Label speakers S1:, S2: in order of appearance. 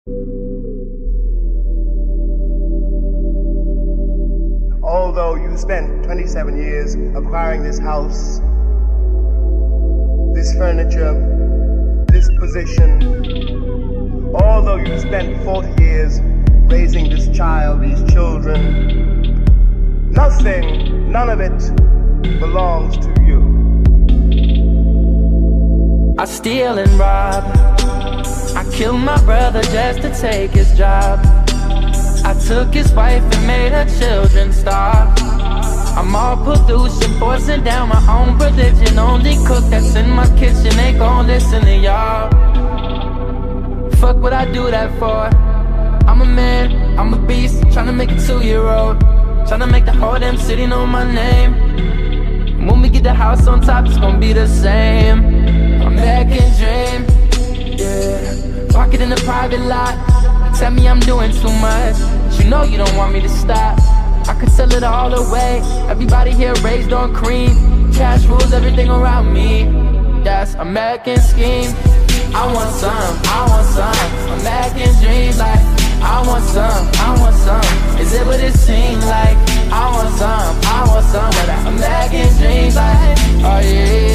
S1: Although you spent 27 years acquiring this house, this furniture, this position, although you spent 40 years raising this child, these children, nothing, none of it belongs to you.
S2: I steal and rob, I killed my brother just to take his job. I took his wife and made her children starve. I'm all pollution, forcing down my own religion. Only cook that's in my kitchen ain't gon' listen to y'all. Fuck what I do that for. I'm a man, I'm a beast, tryna make a 2-year-old, tryna make the whole damn city know my name. And when we get the house on top, it's gon' be the same. I'm back in dream, yeah. Park it in a private lot. Tell me I'm doing too much, but you know you don't want me to stop. I could sell it all away. Everybody here raised on cream. Cash rules everything around me. That's American scheme. I want some, I want some. American dream like I want some, I want some. Is it what it seems like? I want some, I want some. But American dreams like, oh yeah.